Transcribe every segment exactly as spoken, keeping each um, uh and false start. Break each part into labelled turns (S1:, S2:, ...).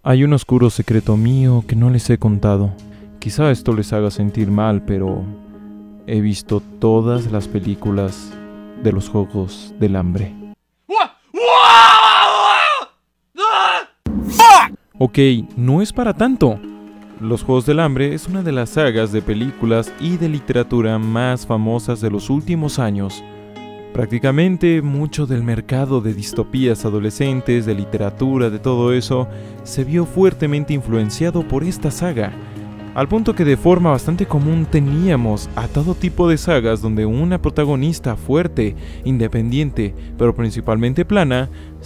S1: Hay un oscuro secreto mío que no les he contado. Quizá esto les haga sentir mal, pero he visto todas las películas de los Juegos del Hambre. Ok, no es para tanto. Los Juegos del Hambre es una de las sagas de películas y de literatura más famosas de los últimos años. Prácticamente mucho del mercado de distopías adolescentes, de literatura, de todo eso, se vio fuertemente influenciado por esta saga, al punto que de forma bastante común teníamos a todo tipo de sagas donde una protagonista fuerte, independiente, pero principalmente plana,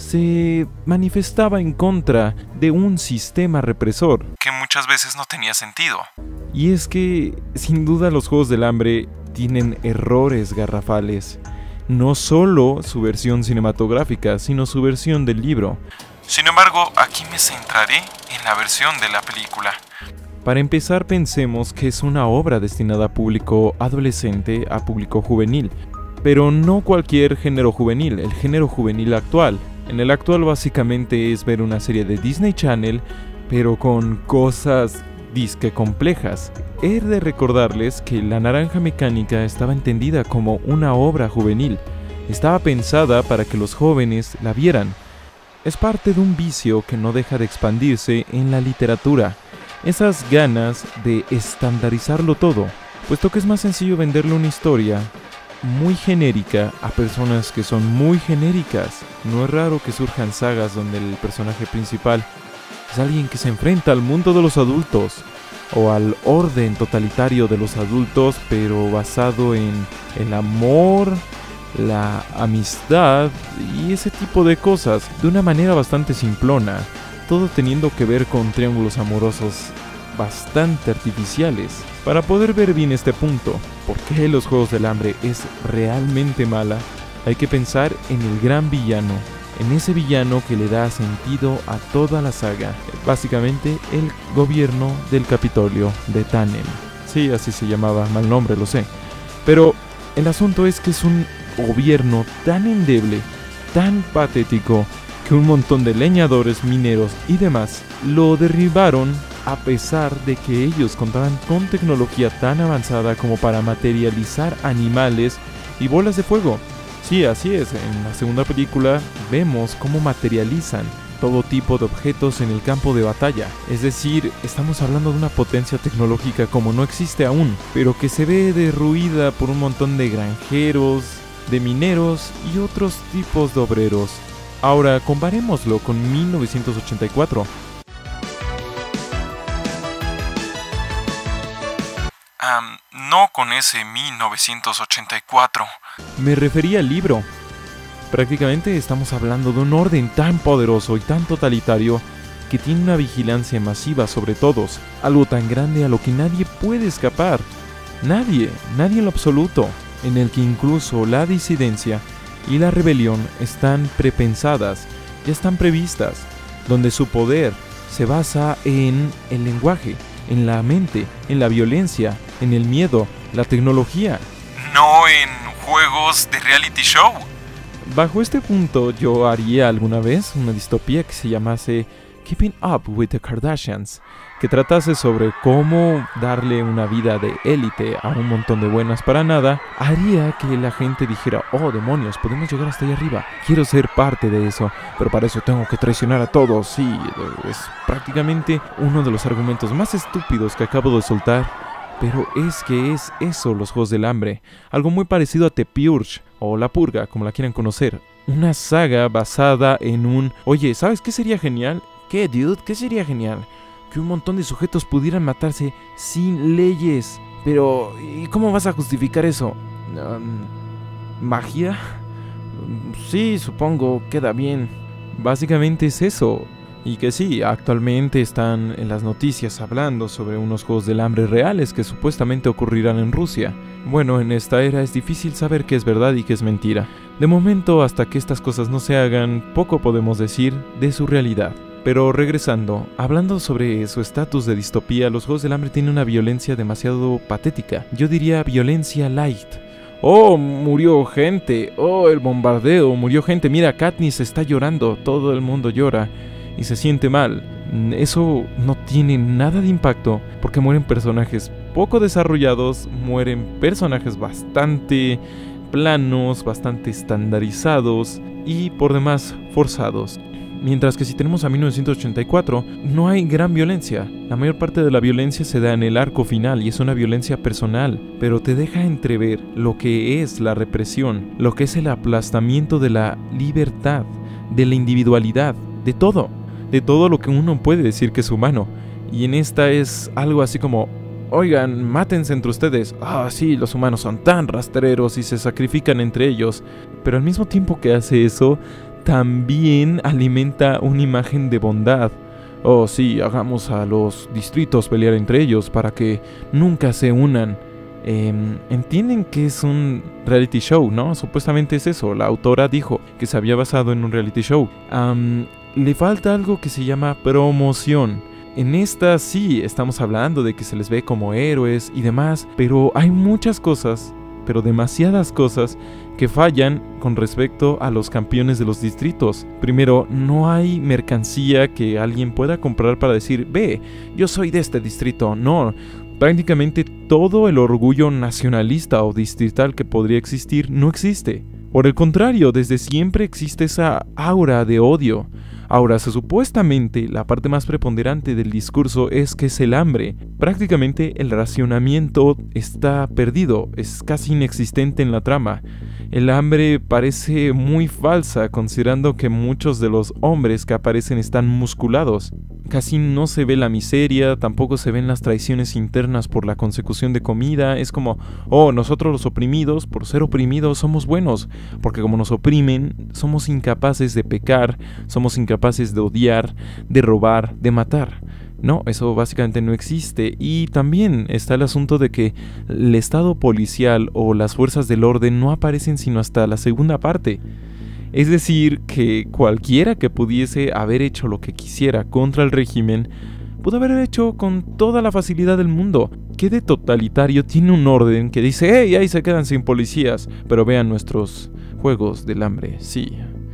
S1: se manifestaba en contra de un sistema represor, que muchas veces no tenía sentido. Y es que, sin duda, los Juegos del Hambre tienen errores garrafales. No solo su versión cinematográfica, sino su versión del libro. Sin embargo, aquí me centraré en la versión de la película. Para empezar, pensemos que es una obra destinada a público adolescente, a público juvenil. Pero no cualquier género juvenil, el género juvenil actual. En el actual básicamente es ver una serie de Disney Channel, pero con cosas disque complejas. He de recordarles que La Naranja Mecánica estaba entendida como una obra juvenil. Estaba pensada para que los jóvenes la vieran. Es parte de un vicio que no deja de expandirse en la literatura. Esas ganas de estandarizarlo todo, puesto que es más sencillo venderle una historia muy genérica a personas que son muy genéricas. No es raro que surjan sagas donde el personaje principal es alguien que se enfrenta al mundo de los adultos o al orden totalitario de los adultos, pero basado en el amor, la amistad y ese tipo de cosas, de una manera bastante simplona, todo teniendo que ver con triángulos amorosos bastante artificiales. Para poder ver bien este punto, ¿por qué los Juegos del Hambre es realmente mala? Hay que pensar en el gran villano, en ese villano que le da sentido a toda la saga, básicamente el gobierno del Capitolio de Tannen. Sí, así se llamaba, mal nombre, lo sé. Pero el asunto es que es un gobierno tan endeble, tan patético, que un montón de leñadores, mineros y demás lo derribaron a pesar de que ellos contaban con tecnología tan avanzada como para materializar animales y bolas de fuego. Sí, así es, en la segunda película vemos cómo materializan todo tipo de objetos en el campo de batalla. Es decir, estamos hablando de una potencia tecnológica como no existe aún, pero que se ve derruida por un montón de granjeros, de mineros y otros tipos de obreros. Ahora, comparémoslo con mil novecientos ochenta y cuatro. Um, no con ese mil novecientos ochenta y cuatro. Me refería al libro. Prácticamente estamos hablando de un orden tan poderoso y tan totalitario que tiene una vigilancia masiva sobre todos, algo tan grande a lo que nadie puede escapar. Nadie, nadie en lo absoluto, en el que incluso la disidencia y la rebelión están prepensadas, ya están previstas, donde su poder se basa en el lenguaje, en la mente, en la violencia, en el miedo, la tecnología. No en juegos de reality show. Bajo este punto yo haría alguna vez una distopía que se llamase Keeping Up with the Kardashians, que tratase sobre cómo darle una vida de élite a un montón de buenas para nada, haría que la gente dijera: oh demonios, podemos llegar hasta allá arriba, quiero ser parte de eso, pero para eso tengo que traicionar a todos. Sí, es prácticamente uno de los argumentos más estúpidos que acabo de soltar, pero es que es eso los Juegos del Hambre, algo muy parecido a The Purge, o La Purga, como la quieran conocer, una saga basada en un... Oye, ¿sabes qué sería genial? ¿Qué, dude? ¿Qué sería genial? Que un montón de sujetos pudieran matarse sin leyes. Pero, ¿y cómo vas a justificar eso? Um, ¿Magia? Sí, supongo, queda bien. Básicamente es eso. Y que sí, actualmente están en las noticias hablando sobre unos Juegos del Hambre reales que supuestamente ocurrirán en Rusia. Bueno, en esta era es difícil saber qué es verdad y qué es mentira. De momento, hasta que estas cosas no se hagan, poco podemos decir de su realidad. Pero regresando, hablando sobre su estatus de distopía, los Juegos del Hambre tienen una violencia demasiado patética. Yo diría violencia light. Oh, murió gente. Oh, el bombardeo, murió gente. Mira, Katniss está llorando. Todo el mundo llora y se siente mal. Eso no tiene nada de impacto porque mueren personajes poco desarrollados, mueren personajes bastante planos, bastante estandarizados y por demás forzados. Mientras que si tenemos a mil novecientos ochenta y cuatro, no hay gran violencia. La mayor parte de la violencia se da en el arco final y es una violencia personal, pero te deja entrever lo que es la represión, lo que es el aplastamiento de la libertad, de la individualidad, de todo, de todo lo que uno puede decir que es humano. Y en esta es algo así como: oigan, mátense entre ustedes. Ah, sí, los humanos son tan rastreros y se sacrifican entre ellos. Pero al mismo tiempo que hace eso, también alimenta una imagen de bondad. Oh, sí, hagamos a los distritos pelear entre ellos para que nunca se unan. Eh, entienden que es un reality show, ¿no? Supuestamente es eso. La autora dijo que se había basado en un reality show. Um, le falta algo que se llama promoción. En esta sí estamos hablando de que se les ve como héroes y demás, pero hay muchas cosas, pero demasiadas cosas, que fallan con respecto a los campeones de los distritos. Primero, no hay mercancía que alguien pueda comprar para decir: ve, yo soy de este distrito. No, prácticamente todo el orgullo nacionalista o distrital que podría existir no existe. Por el contrario, desde siempre existe esa aura de odio. Ahora, se supuestamente la parte más preponderante del discurso es que es el hambre. Prácticamente el racionamiento está perdido, es casi inexistente en la trama. El hambre parece muy falsa, considerando que muchos de los hombres que aparecen están musculados. Casi no se ve la miseria, tampoco se ven las traiciones internas por la consecución de comida. Es como: oh, nosotros los oprimidos, por ser oprimidos, somos buenos, porque como nos oprimen, somos incapaces de pecar, somos incapaces de odiar, de robar, de matar. No, eso básicamente no existe. Y también está el asunto de que el estado policial o las fuerzas del orden no aparecen sino hasta la segunda parte. Es decir, que cualquiera que pudiese haber hecho lo que quisiera contra el régimen, pudo haber hecho con toda la facilidad del mundo. ¿Qué de totalitario tiene un orden que dice: hey, ahí se quedan sin policías? Pero vean nuestros juegos del hambre, sí.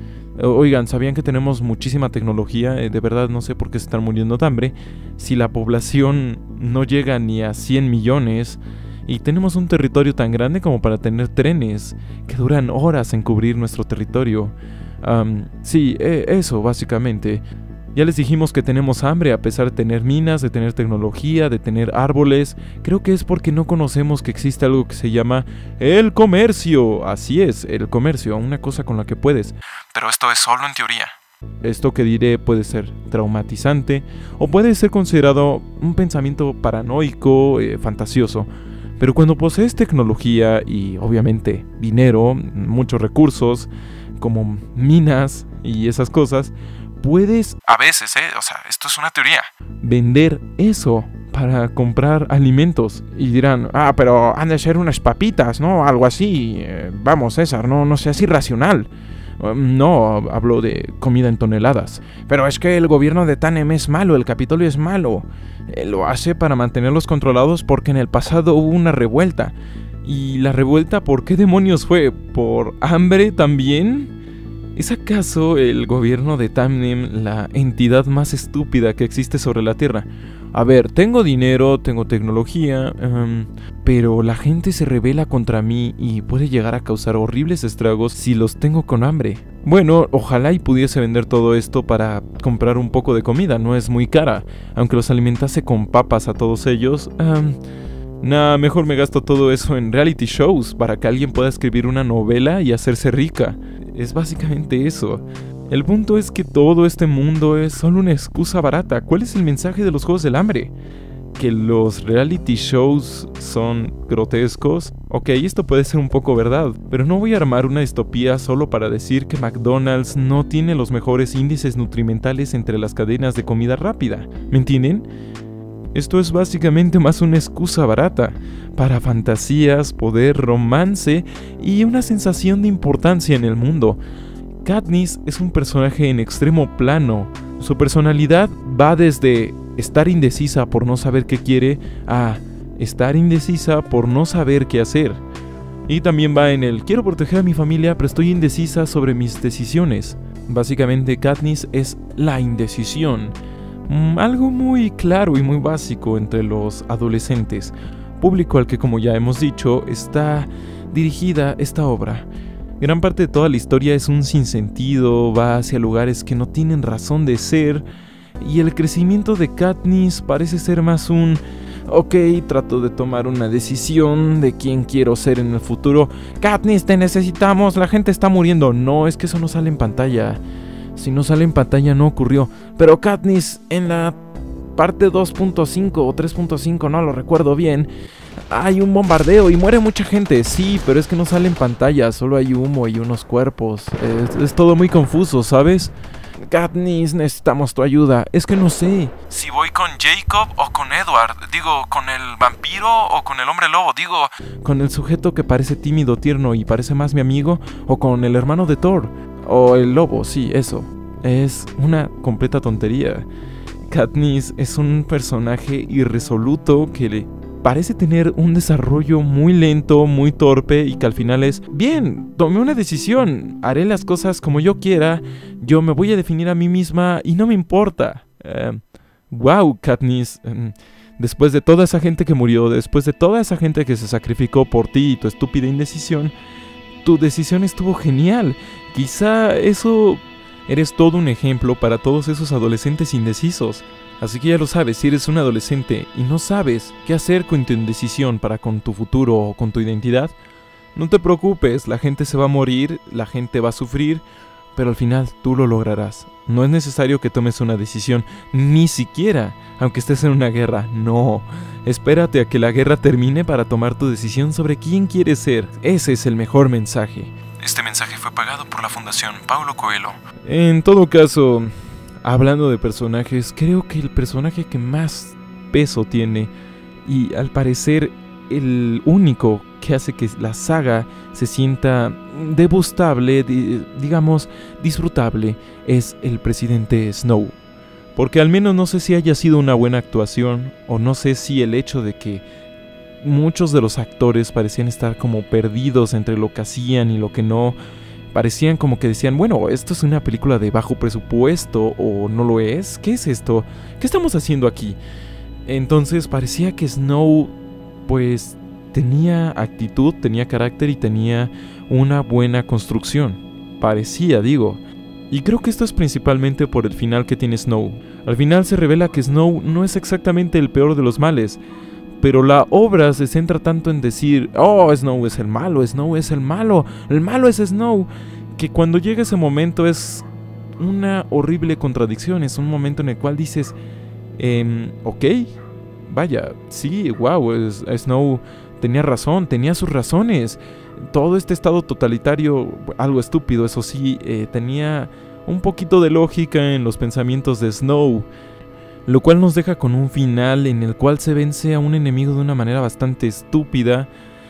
S1: Oigan, ¿sabían que tenemos muchísima tecnología? Eh, de verdad no sé por qué se están muriendo de hambre. Si la población no llega ni a cien millones y tenemos un territorio tan grande como para tener trenes que duran horas en cubrir nuestro territorio. Um, sí, eh, eso básicamente. Ya les dijimos que tenemos hambre a pesar de tener minas, de tener tecnología, de tener árboles. Creo que es porque no conocemos que existe algo que se llama el comercio. Así es, el comercio, una cosa con la que puedes. Pero esto es solo en teoría. Esto que diré puede ser traumatizante o puede ser considerado un pensamiento paranoico, eh, fantasioso. Pero cuando posees tecnología y obviamente dinero, muchos recursos, como minas y esas cosas, puedes, a veces, eh, o sea, esto es una teoría, vender eso para comprar alimentos. Y dirán: ah, pero han de ser unas papitas, ¿no? Algo así. Eh, vamos, César, no, no seas irracional. Um, no, hablo de comida en toneladas. Pero es que el gobierno de Tanem es malo, el Capitolio es malo. Eh, lo hace para mantenerlos controlados porque en el pasado hubo una revuelta. ¿Y la revuelta por qué demonios fue? ¿Por hambre también? ¿Es acaso el gobierno de Tanem la entidad más estúpida que existe sobre la Tierra? A ver, tengo dinero, tengo tecnología, um, pero la gente se rebela contra mí y puede llegar a causar horribles estragos si los tengo con hambre. Bueno, ojalá y pudiese vender todo esto para comprar un poco de comida, no es muy cara. Aunque los alimentase con papas a todos ellos, um, nah, mejor me gasto todo eso en reality shows para que alguien pueda escribir una novela y hacerse rica. Es básicamente eso. El punto es que todo este mundo es solo una excusa barata. ¿Cuál es el mensaje de los Juegos del Hambre? ¿Que los reality shows son grotescos? Ok, esto puede ser un poco verdad, pero no voy a armar una distopía solo para decir que McDonald's no tiene los mejores índices nutrimentales entre las cadenas de comida rápida. ¿Me entienden? Esto es básicamente más una excusa barata para fantasías, poder, romance y una sensación de importancia en el mundo. Katniss es un personaje en extremo plano. Su personalidad va desde estar indecisa por no saber qué quiere a estar indecisa por no saber qué hacer. Y también va en el: quiero proteger a mi familia, pero estoy indecisa sobre mis decisiones. Básicamente Katniss es la indecisión. Mm, algo muy claro y muy básico entre los adolescentes, público al que, como ya hemos dicho, está dirigida esta obra. Gran parte de toda la historia es un sinsentido, va hacia lugares que no tienen razón de ser, y el crecimiento de Katniss parece ser más un ok, trato de tomar una decisión de quién quiero ser en el futuro. Katniss, te necesitamos, la gente está muriendo. No, es que eso no sale en pantalla. Si no sale en pantalla no ocurrió. Pero Katniss, en la parte dos punto cinco o tres punto cinco, no lo recuerdo bien, hay un bombardeo y muere mucha gente. Sí, pero es que no sale en pantalla, solo hay humo y unos cuerpos. Es, es todo muy confuso, ¿sabes? Katniss, necesitamos tu ayuda. Es que no sé si voy con Jacob o con Edward. Digo, con el vampiro o con el hombre lobo. Digo, con el sujeto que parece tímido, tierno y parece más mi amigo, o con el hermano de Thor. O el lobo, sí, eso. Es una completa tontería. Katniss es un personaje irresoluto que le parece tener un desarrollo muy lento, muy torpe, y que al final es, bien, tomé una decisión, haré las cosas como yo quiera, yo me voy a definir a mí misma y no me importa. Uh, wow, Katniss, um, después de toda esa gente que murió, después de toda esa gente que se sacrificó por ti y tu estúpida indecisión, tu decisión estuvo genial. Quizá eso eres todo un ejemplo para todos esos adolescentes indecisos. Así que ya lo sabes, si eres un adolescente y no sabes qué hacer con tu indecisión para con tu futuro o con tu identidad, no te preocupes, la gente se va a morir, la gente va a sufrir, pero al final tú lo lograrás. No es necesario que tomes una decisión, ni siquiera, aunque estés en una guerra, no. Espérate a que la guerra termine para tomar tu decisión sobre quién quieres ser. Ese es el mejor mensaje. Este mensaje fue pagado por la Fundación Paulo Coelho. En todo caso, hablando de personajes, creo que el personaje que más peso tiene, y al parecer el único que hace que la saga se sienta degustable, di- digamos disfrutable, es el presidente Snow. Porque al menos no sé si haya sido una buena actuación, o no sé si el hecho de que muchos de los actores parecían estar como perdidos entre lo que hacían y lo que no. Parecían como que decían, bueno, esto es una película de bajo presupuesto o no lo es. ¿Qué es esto? ¿Qué estamos haciendo aquí? Entonces parecía que Snow pues tenía actitud, tenía carácter y tenía una buena construcción. Parecía, digo. Y creo que esto es principalmente por el final que tiene Snow. Al final se revela que Snow no es exactamente el peor de los males, pero la obra se centra tanto en decir, oh, Snow es el malo, Snow es el malo, el malo es Snow, que cuando llega ese momento es una horrible contradicción, es un momento en el cual dices, eh, ok, vaya, sí, wow, es, Snow tenía razón, tenía sus razones, todo este estado totalitario, algo estúpido, eso sí, eh, tenía un poquito de lógica en los pensamientos de Snow, lo cual nos deja con un final en el cual se vence a un enemigo de una manera bastante estúpida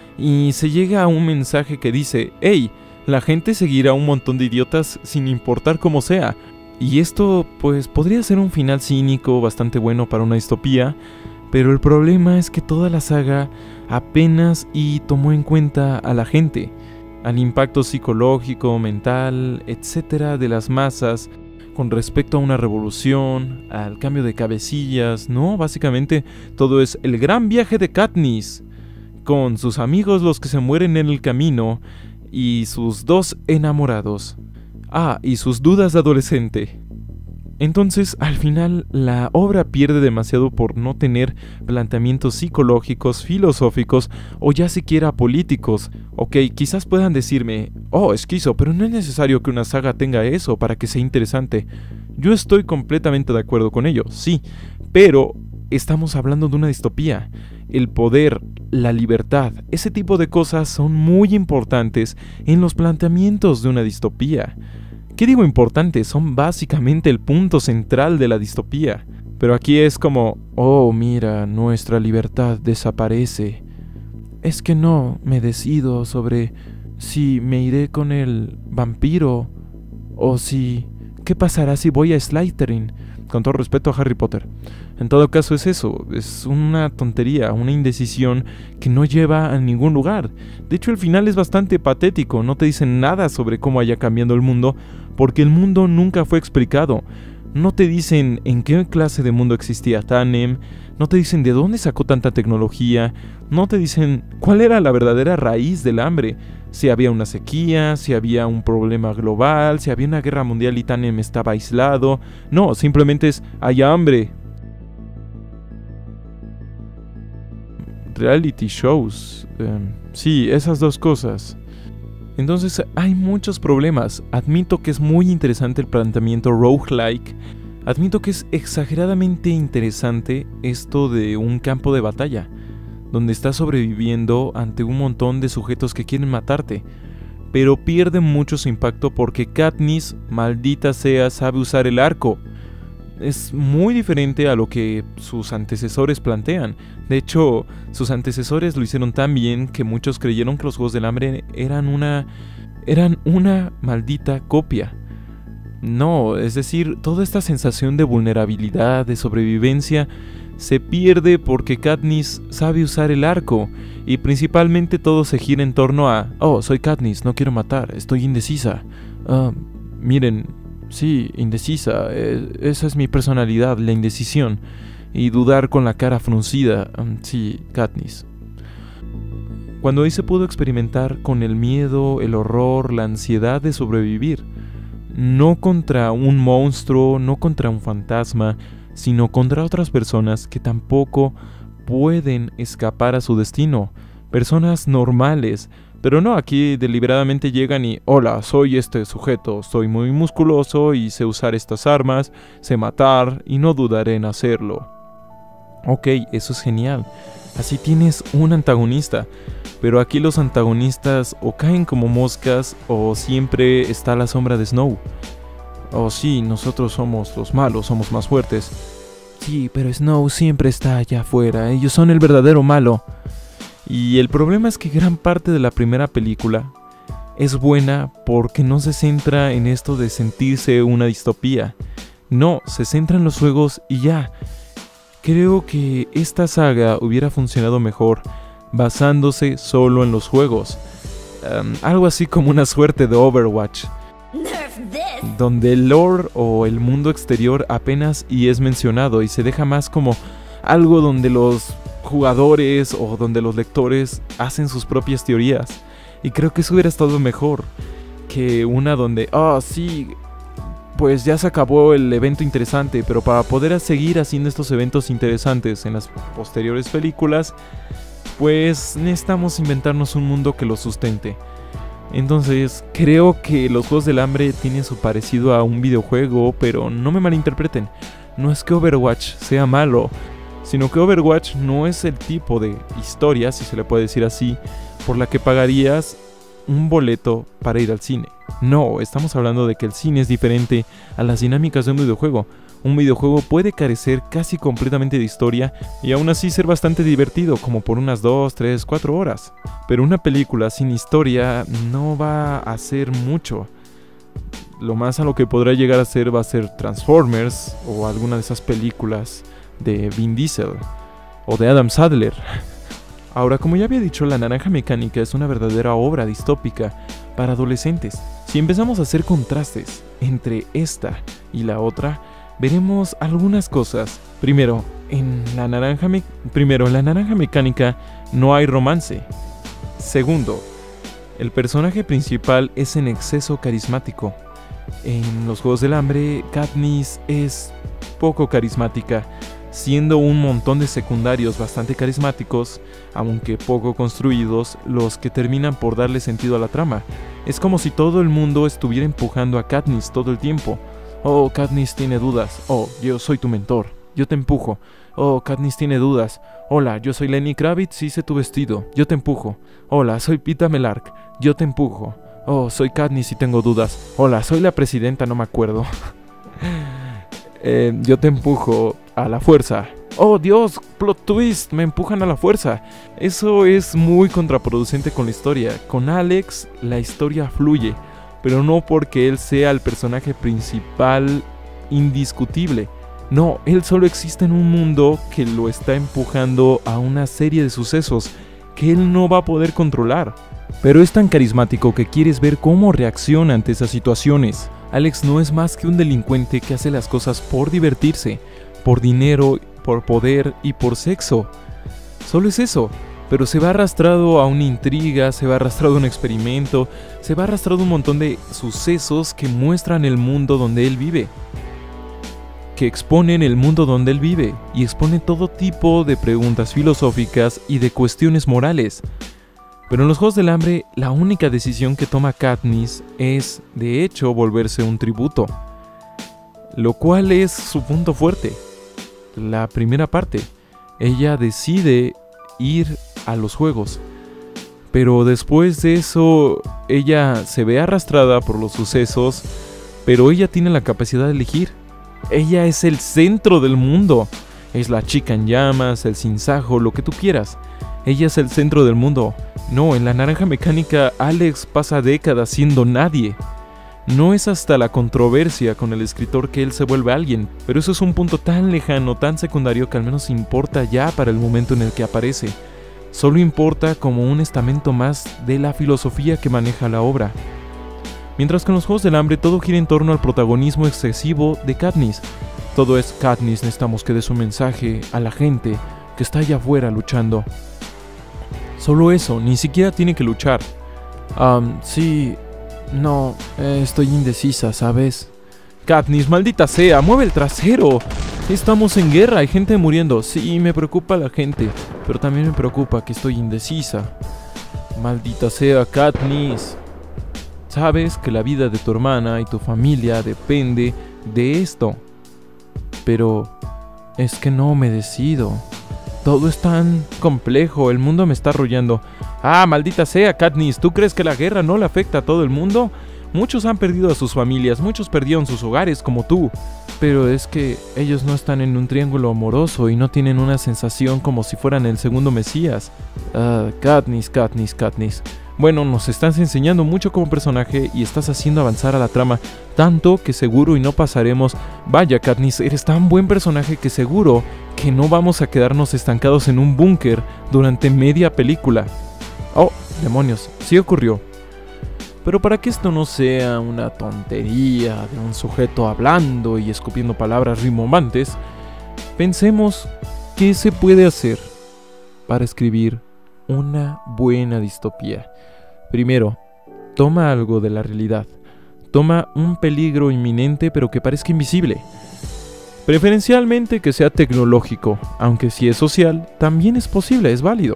S1: y se llega a un mensaje que dice, hey, la gente seguirá a un montón de idiotas sin importar cómo sea. Y esto pues podría ser un final cínico bastante bueno para una distopía, pero el problema es que toda la saga apenas y tomó en cuenta a la gente, al impacto psicológico, mental, etcétera de las masas, con respecto a una revolución, al cambio de cabecillas, ¿no? Básicamente todo es el gran viaje de Katniss, con sus amigos los que se mueren en el camino, y sus dos enamorados. Ah, y sus dudas de adolescente. Entonces, al final, la obra pierde demasiado por no tener planteamientos psicológicos, filosóficos o ya siquiera políticos. Ok, quizás puedan decirme, oh, esquizo, pero no es necesario que una saga tenga eso para que sea interesante. Yo estoy completamente de acuerdo con ello, sí, pero estamos hablando de una distopía. El poder, la libertad, ese tipo de cosas son muy importantes en los planteamientos de una distopía. ¿Qué digo importante? Son básicamente el punto central de la distopía. Pero aquí es como, oh, mira, nuestra libertad desaparece. Es que no me decido sobre si me iré con el vampiro o si... ¿Qué pasará si voy a Slytherin? Con todo respeto a Harry Potter. En todo caso es eso, es una tontería, una indecisión que no lleva a ningún lugar. De hecho el final es bastante patético, no te dicen nada sobre cómo haya cambiado el mundo, porque el mundo nunca fue explicado. No te dicen en qué clase de mundo existía Tanem, no te dicen de dónde sacó tanta tecnología, no te dicen cuál era la verdadera raíz del hambre, si había una sequía, si había un problema global, si había una guerra mundial y Tanem estaba aislado. No, simplemente es, hay hambre. Reality shows, eh, sí, esas dos cosas. Entonces hay muchos problemas. Admito que es muy interesante el planteamiento roguelike. Admito que es exageradamente interesante esto de un campo de batalla, donde estás sobreviviendo ante un montón de sujetos que quieren matarte. Pero pierde mucho su impacto porque Katniss, maldita sea, sabe usar el arco. Es muy diferente a lo que sus antecesores plantean. De hecho, sus antecesores lo hicieron tan bien que muchos creyeron que los Juegos del Hambre eran una... eran una maldita copia. No, es decir, toda esta sensación de vulnerabilidad, de sobrevivencia, se pierde porque Katniss sabe usar el arco. Y principalmente todo se gira en torno a... oh, soy Katniss, no quiero matar, estoy indecisa. Uh, miren... sí, indecisa, eh, esa es mi personalidad, la indecisión. Y dudar con la cara fruncida, um, sí, Katniss. Cuando ahí se pudo experimentar con el miedo, el horror, la ansiedad de sobrevivir. No contra un monstruo, no contra un fantasma, sino contra otras personas que tampoco pueden escapar a su destino. Personas normales. Pero no, aquí deliberadamente llegan y... hola, soy este sujeto, soy muy musculoso y sé usar estas armas, sé matar y no dudaré en hacerlo. Ok, eso es genial. Así tienes un antagonista. Pero aquí los antagonistas o caen como moscas o siempre está la sombra de Snow. Oh sí, nosotros somos los malos, somos más fuertes. Sí, pero Snow siempre está allá afuera, ellos son el verdadero malo. Y el problema es que gran parte de la primera película es buena porque no se centra en esto de sentirse una distopía. No, se centra en los juegos y ya. Creo que esta saga hubiera funcionado mejor basándose solo en los juegos. Um, algo así como una suerte de Overwatch, donde el lore o el mundo exterior apenas y es mencionado y se deja más como algo donde los jugadores o donde los lectores hacen sus propias teorías. Y creo que eso hubiera estado mejor que una donde, ah, oh, sí, pues ya se acabó el evento interesante, pero para poder seguir haciendo estos eventos interesantes en las posteriores películas, pues necesitamos inventarnos un mundo que lo sustente. Entonces, creo que los Juegos del Hambre tienen su parecido a un videojuego, pero no me malinterpreten. No es que Overwatch sea malo, sino que Overwatch no es el tipo de historia, si se le puede decir así, por la que pagarías un boleto para ir al cine. No, estamos hablando de que el cine es diferente a las dinámicas de un videojuego. Un videojuego puede carecer casi completamente de historia y aún así ser bastante divertido, como por unas dos, tres, cuatro horas. Pero una película sin historia no va a hacer mucho. Lo más a lo que podrá llegar a ser va a ser Transformers o alguna de esas películas de Vin Diesel o de Adam Sandler. Ahora, como ya había dicho, La Naranja Mecánica es una verdadera obra distópica para adolescentes. Si empezamos a hacer contrastes entre esta y la otra, veremos algunas cosas. Primero, en La Naranja, Me- Primero, en La Naranja Mecánica no hay romance. Segundo, el personaje principal es en exceso carismático. En los Juegos del Hambre, Katniss es poco carismática, siendo un montón de secundarios bastante carismáticos, aunque poco construidos, los que terminan por darle sentido a la trama. Es como si todo el mundo estuviera empujando a Katniss todo el tiempo. Oh, Katniss tiene dudas. Oh, yo soy tu mentor. Yo te empujo. Oh, Katniss tiene dudas. Hola, yo soy Lenny Kravitz y hice tu vestido. Yo te empujo. Hola, soy Pita Melark. Yo te empujo. Oh, soy Katniss y tengo dudas. Hola, soy la presidenta, no me acuerdo. eh, yo te empujo a la fuerza. Oh, Dios, plot twist, me empujan a la fuerza. Eso es muy contraproducente con la historia. Con Alex, la historia fluye, pero no porque él sea el personaje principal indiscutible. No, él solo existe en un mundo que lo está empujando a una serie de sucesos que él no va a poder controlar. Pero es tan carismático que quieres ver cómo reacciona ante esas situaciones. Alex no es más que un delincuente que hace las cosas por divertirse, por dinero, por poder y por sexo. Solo es eso, pero se va arrastrado a una intriga, se va arrastrado a un experimento, se va arrastrado un montón de sucesos que muestran el mundo donde él vive, que exponen el mundo donde él vive y exponen todo tipo de preguntas filosóficas y de cuestiones morales. Pero en los Juegos del Hambre, la única decisión que toma Katniss es, de hecho, volverse un tributo, lo cual es su punto fuerte. La primera parte, ella decide ir a los juegos, pero después de eso, ella se ve arrastrada por los sucesos, pero ella tiene la capacidad de elegir. Ella es el centro del mundo, es la chica en llamas, el sinsajo, lo que tú quieras. Ella es el centro del mundo. No, en la Naranja Mecánica, Alex pasa décadas siendo nadie. No es hasta la controversia con el escritor que él se vuelve alguien, pero eso es un punto tan lejano, tan secundario que al menos importa ya para el momento en el que aparece. Solo importa como un estamento más de la filosofía que maneja la obra. Mientras que en los Juegos del Hambre todo gira en torno al protagonismo excesivo de Katniss. Todo es Katniss, necesitamos que dé su mensaje a la gente que está allá afuera luchando. Solo eso, ni siquiera tiene que luchar. Um, sí, no, eh, estoy indecisa, ¿sabes? Katniss, maldita sea, mueve el trasero. Estamos en guerra, hay gente muriendo. Sí, me preocupa la gente, pero también me preocupa que estoy indecisa. Maldita sea, Katniss. Sabes que la vida de tu hermana y tu familia depende de esto. Pero es que no me decido. Todo es tan complejo, el mundo me está arrullando. Ah, maldita sea, Katniss, ¿tú crees que la guerra no le afecta a todo el mundo? Muchos han perdido a sus familias, muchos perdieron sus hogares como tú. Pero es que ellos no están en un triángulo amoroso y no tienen una sensación como si fueran el segundo Mesías. Ah, Katniss, Katniss, Katniss. Bueno, nos estás enseñando mucho como personaje y estás haciendo avanzar a la trama, tanto que seguro y no pasaremos. Vaya, Katniss, eres tan buen personaje que seguro que no vamos a quedarnos estancados en un búnker durante media película. Oh, demonios, sí ocurrió. Pero para que esto no sea una tontería de un sujeto hablando y escupiendo palabras rimbombantes, pensemos qué se puede hacer para escribir una buena distopía. Primero, toma algo de la realidad. Toma un peligro inminente pero que parezca invisible. Preferencialmente que sea tecnológico, aunque si es social, también es posible, es válido.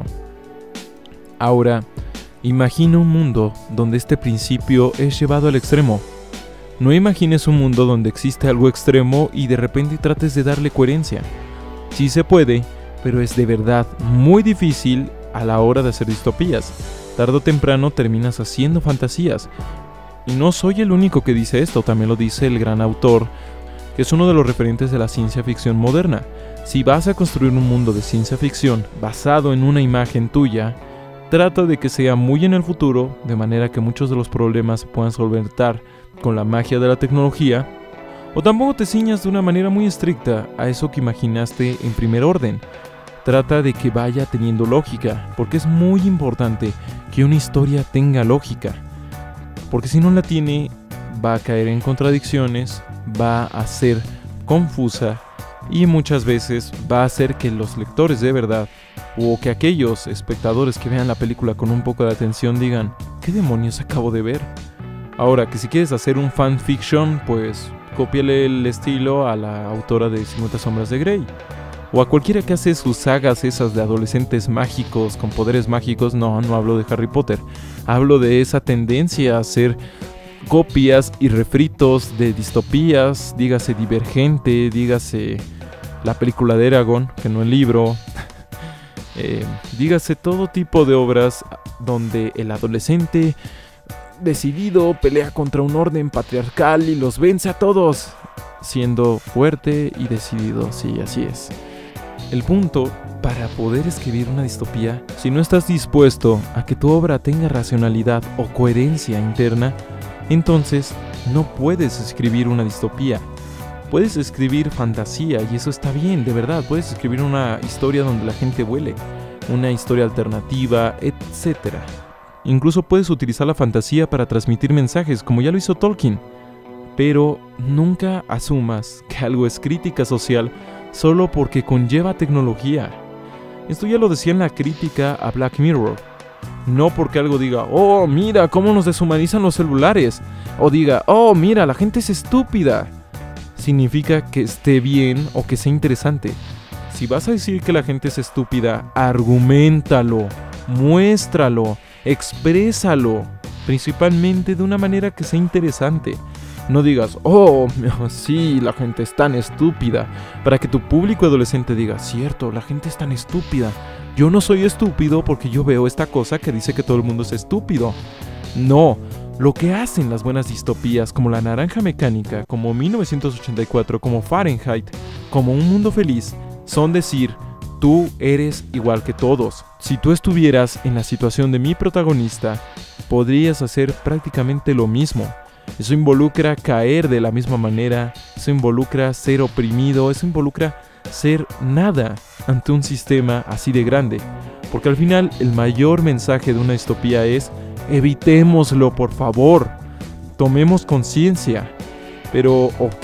S1: Ahora, imagina un mundo donde este principio es llevado al extremo. No imagines un mundo donde existe algo extremo y de repente trates de darle coherencia. Sí se puede, pero es de verdad muy difícil a la hora de hacer distopías. Tarde o temprano terminas haciendo fantasías. Y no soy el único que dice esto, también lo dice el gran autor, que es uno de los referentes de la ciencia ficción moderna. Si vas a construir un mundo de ciencia ficción basado en una imagen tuya, trata de que sea muy en el futuro, de manera que muchos de los problemas se puedan solventar con la magia de la tecnología, o tampoco te ciñas de una manera muy estricta a eso que imaginaste en primer orden. Trata de que vaya teniendo lógica, porque es muy importante que una historia tenga lógica, porque si no la tiene, va a caer en contradicciones, va a ser confusa y muchas veces va a hacer que los lectores de verdad o que aquellos espectadores que vean la película con un poco de atención digan, ¿qué demonios acabo de ver? Ahora, que si quieres hacer un fanfiction, pues cópiale el estilo a la autora de cincuenta sombras de Grey, o a cualquiera que hace sus sagas esas de adolescentes mágicos con poderes mágicos. No, no hablo de Harry Potter, hablo de esa tendencia a hacer copias y refritos de distopías, dígase Divergente, dígase la película de Eragon, que no el libro, eh, dígase todo tipo de obras donde el adolescente decidido pelea contra un orden patriarcal y los vence a todos, siendo fuerte y decidido. Sí, así es. El punto para poder escribir una distopía, si no estás dispuesto a que tu obra tenga racionalidad o coherencia interna, entonces no puedes escribir una distopía. Puedes escribir fantasía y eso está bien, de verdad. Puedes escribir una historia donde la gente vuele, una historia alternativa, etcétera. Incluso puedes utilizar la fantasía para transmitir mensajes, como ya lo hizo Tolkien. pero nunca asumas que algo es crítica social solo porque conlleva tecnología. Esto ya lo decía en la crítica a Black Mirror. No porque algo diga, oh, mira cómo nos deshumanizan los celulares, o diga, oh, mira, la gente es estúpida, significa que esté bien o que sea interesante. Si vas a decir que la gente es estúpida, argumentalo, muéstralo, exprésalo, principalmente de una manera que sea interesante. No digas, oh, sí, la gente es tan estúpida, para que tu público adolescente diga, cierto, la gente es tan estúpida. Yo no soy estúpido porque yo veo esta cosa que dice que todo el mundo es estúpido. No, lo que hacen las buenas distopías como La Naranja Mecánica, como mil novecientos ochenta y cuatro, como Fahrenheit, como Un Mundo Feliz, son decir, tú eres igual que todos. Si tú estuvieras en la situación de mi protagonista, podrías hacer prácticamente lo mismo. Eso involucra caer de la misma manera, eso involucra ser oprimido, eso involucra ser nada ante un sistema así de grande. Porque al final el mayor mensaje de una distopía es, evitémoslo por favor, tomemos conciencia. Pero ok,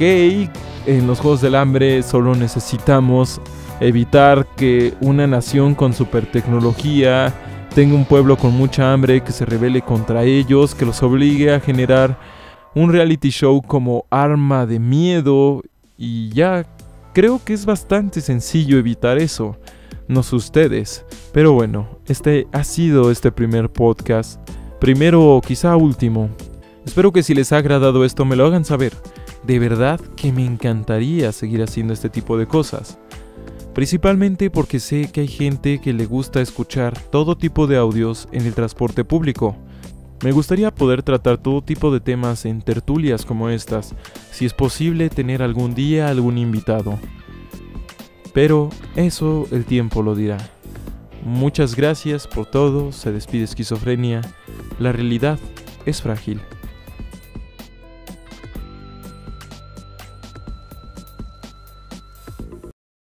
S1: en los Juegos del Hambre solo necesitamos evitar que una nación con super tecnología tenga un pueblo con mucha hambre que se rebele contra ellos, que los obligue a generar un reality show como arma de miedo y ya. Creo que es bastante sencillo evitar eso, no sé ustedes, pero bueno, este ha sido este primer podcast, primero o quizá último. Espero que si les ha agradado esto me lo hagan saber, de verdad que me encantaría seguir haciendo este tipo de cosas. Principalmente porque sé que hay gente que le gusta escuchar todo tipo de audios en el transporte público. Me gustaría poder tratar todo tipo de temas en tertulias como estas, si es posible tener algún día algún invitado. Pero eso el tiempo lo dirá. Muchas gracias por todo, se despide Esquizofrenia, la realidad es frágil.